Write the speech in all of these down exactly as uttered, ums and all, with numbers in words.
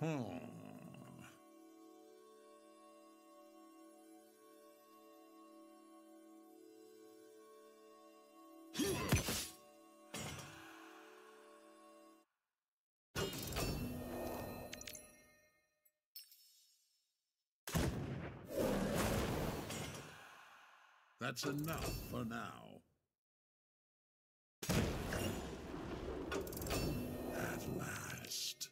Hmm. That's enough for now. At last.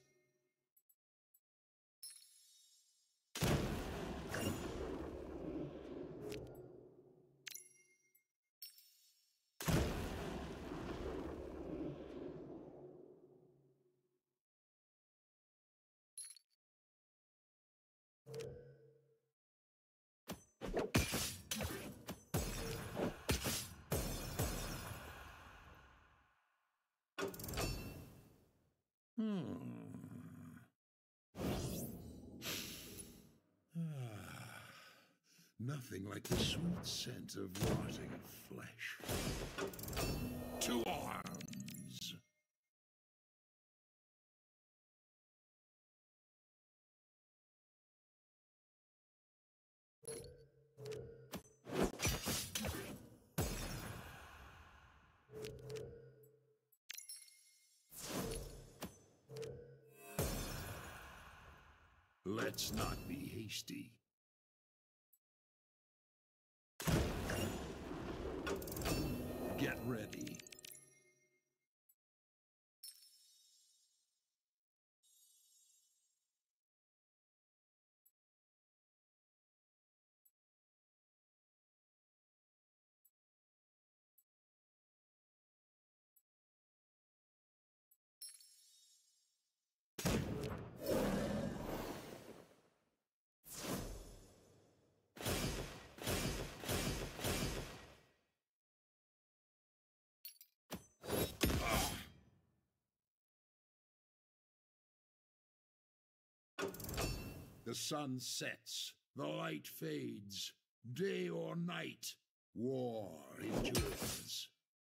Hmm. Ah, nothing like the sweet scent of rotting flesh. To arms! Let's not be hasty. Get ready. The sun sets, the light fades, day or night, war endures.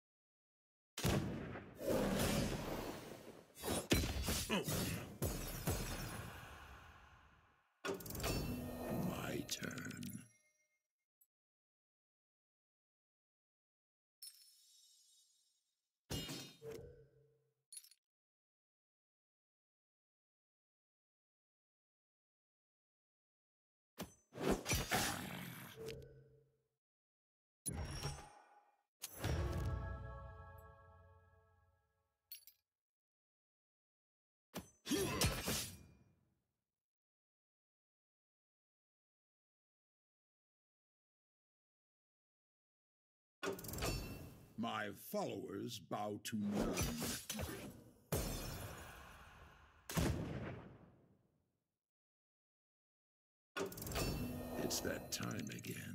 My turn. My followers bow to none. It's that time again.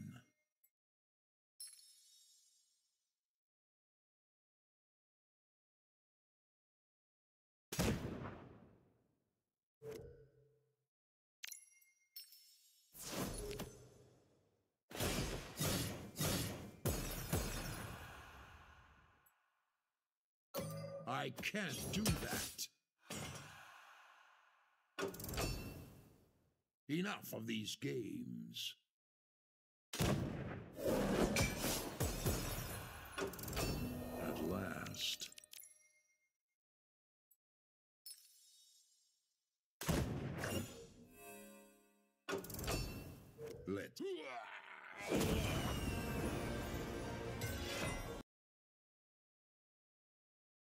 I can't do that. Enough of these games. At last. Let